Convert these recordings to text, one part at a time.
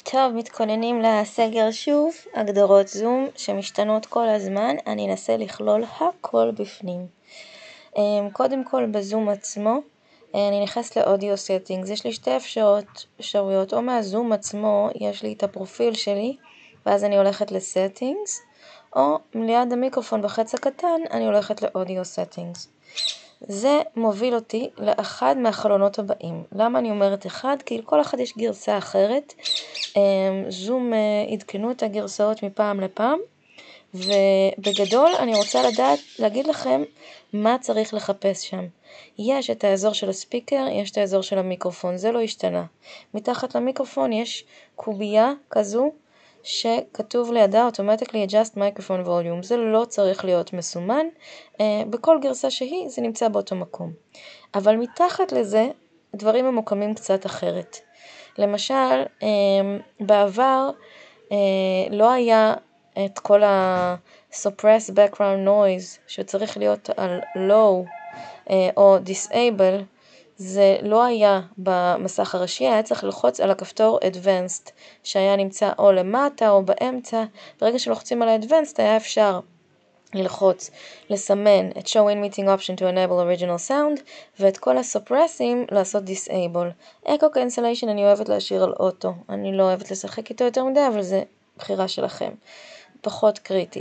טוב, מתכוננים לסגר שוב, הגדרות זום שמשתנות כל הזמן, אני אנסה לכלול הכל בפנים. קודם כל בזום עצמו, אני נכנס לאודיו סטינגס, יש לי שתי אפשרויות, או מהזום עצמו יש לי את הפרופיל שלי, ואז אני הולכת לסטינגס, או ליד המיקרופון בחץ הקטן אני הולכת לאודיו סטינגס. זה מוביל אותי לאחד מהחלונות הבאים. למה אני אומרת אחד? כי לכל אחד יש גרסה אחרת. זום עדכנו את הגרסאות מפעם לפעם, ובגדול אני רוצה להגיד לכם מה צריך לחפש שם. יש את האזור של הספיקר, יש את האזור של המיקרופון, זה לא השתנה. מתחת למיקרופון יש קובייה כזו, שכתוב לידה automatically adjust microphone volume, זה לא צריך להיות מסומן, בכל גרסה שהיא זה נמצא באותו מקום. אבל מתחת לזה דברים ממוקמים קצת אחרת. למשל, בעבר לא היה את כל ה-suppress background noise שצריך להיות על low או disable, זה לא היה במסך הראשי, היה צריך ללחוץ על הכפתור Advanced, שהיה נמצא או למטה או באמצע. ברגע שלוחצים על ה-Advanced היה אפשר ללחוץ, לסמן את Show in Meeting Option to Enable Original Sound, ואת כל הסופרסים לעשות Disable. Echo Cancellation אני אוהבת להשאיר על אוטו, אני לא אוהבת לשחק איתו יותר מדי, אבל זה בחירה שלכם, פחות קריטי.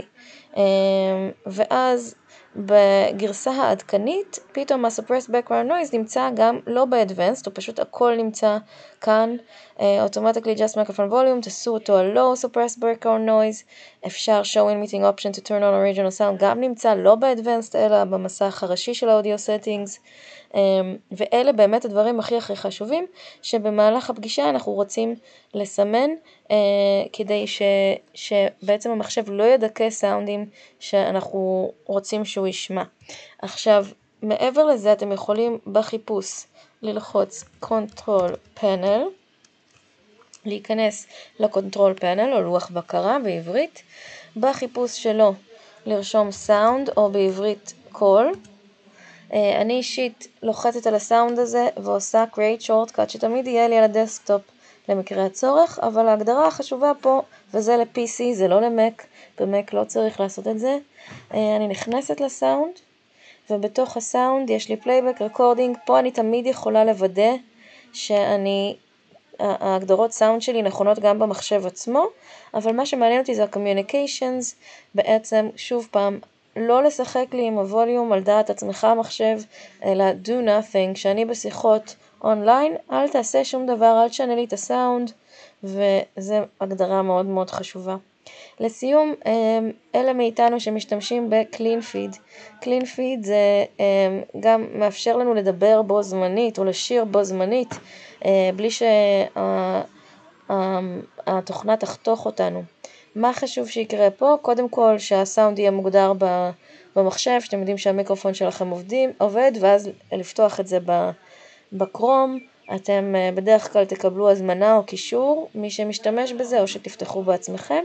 ואז בגרסה העדכנית, פתאום ה-Suppressed Background Noise נמצא גם לא ב-Advanced, הוא פשוט הכל נמצא כאן. Automatically Adjust Microphone Volume, תעשו אותו על Low Suppressed Background Noise, אפשר Show in Meeting Option to Turn on Original Sound, גם נמצא לא ב-Advanced, אלא במסך הראשי של ה-Audio Settings, ואלה באמת הדברים הכי חשובים, שבמהלך הפגישה אנחנו רוצים לסמן, כדי שבעצם המחשב לא ידכא סאונדים שאנחנו רוצים שהוא ישמע. עכשיו, מעבר לזה אתם יכולים בחיפוש ללחוץ Control Panel, להיכנס לקונטרול פאנל או לוח בקרה בעברית, בחיפוש שלו לרשום סאונד או בעברית קול. אני אישית לוחצת על הסאונד הזה ועושה Create Shortcut שתמיד יהיה לי על הדסקטופ למקרה הצורך, אבל ההגדרה החשובה פה, וזה ל-PC, זה לא למק, במק לא צריך לעשות את זה. אני נכנסת לסאונד, ובתוך הסאונד יש לי פלייבק, רקורדינג, פה אני תמיד יכולה לוודא ההגדרות סאונד שלי נכונות גם במחשב עצמו, אבל מה שמעניין אותי זה ה-communications, בעצם שוב פעם, לא לשחק לי עם הווליום על דעת עצמך המחשב, אלא do nothing, כשאני בשיחות אונליין, אל תעשה שום דבר, אל תשנה לי את הסאונד, וזה הגדרה מאוד מאוד חשובה. לסיום, אלה מאיתנו שמשתמשים ב-Clean Feed. Clean Feed זה גם מאפשר לנו לדבר בו זמנית, או לשיר בו זמנית, בלי שהתוכנה תחתוך אותנו. מה חשוב שיקרה פה? קודם כל שהסאונד יהיה מוגדר במחשב, שאתם יודעים שהמיקרופון שלכם עובד, ואז לפתוח את זה בקרום, אתם בדרך כלל תקבלו הזמנה או קישור, מי שמשתמש בזה או שתפתחו בעצמכם.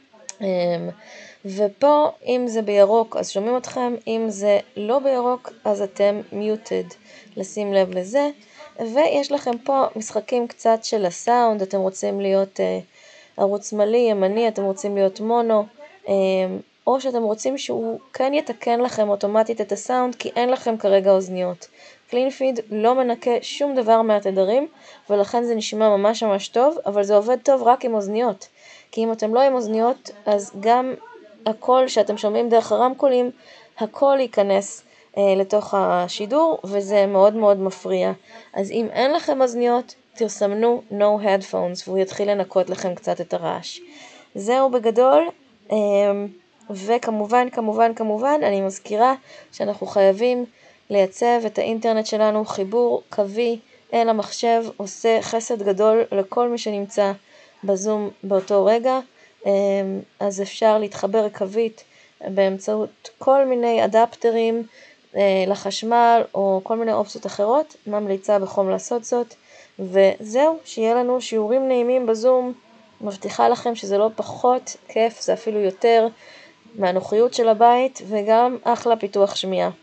ופה אם זה בירוק אז שומעים אתכם, אם זה לא בירוק אז אתם muted, לשים לב לזה. ויש לכם פה משחקים קצת של הסאונד, אתם רוצים להיות ערוץ שמאלי, ימני, אתם רוצים להיות מונו, או שאתם רוצים שהוא כן יתקן לכם אוטומטית את הסאונד, כי אין לכם כרגע אוזניות. Clean Feed לא מנקה שום דבר מהתדרים, ולכן זה נשמע ממש ממש טוב, אבל זה עובד טוב רק עם אוזניות. כי אם אתם לא עם אוזניות, אז גם הקול שאתם שומעים דרך הרמקולים, הקול ייכנס לתוך השידור, וזה מאוד מאוד מפריע. אז אם אין לכם אוזניות, תרסמנו no headphones, והוא יתחיל לנקות לכם קצת את הרעש. זהו בגדול, וכמובן, אני מזכירה שאנחנו חייבים לייצב את האינטרנט שלנו, חיבור קווי אל המחשב, עושה חסד גדול לכל מי שנמצא בזום באותו רגע, אז אפשר להתחבר קווית באמצעות כל מיני אדפטרים לחשמל או כל מיני אופציות אחרות, ממליצה בחום לעשות זאת. וזהו, שיהיה לנו שיעורים נעימים בזום, מבטיחה לכם שזה לא פחות כיף, זה אפילו יותר מהנוחיות של הבית, וגם אחלה פיתוח שמיעה.